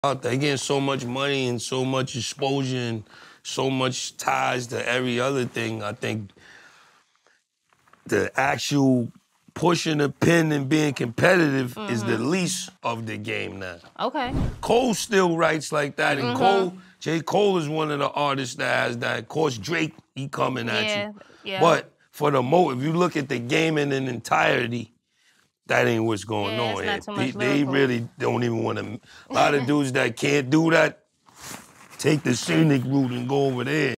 Out there getting so much money and so much exposure and so much ties to every other thing. I think the actual pushing the pen and being competitive is the least of the game now. Okay. Cole still writes like that, and J. Cole is one of the artists that has that. Of course, Drake, he coming at you. Yeah. But for the if you look at the game in an entirety, that ain't what's going on. It's not too much They really don't even want to. A lot of dudes that can't do that take the scenic route and go over there.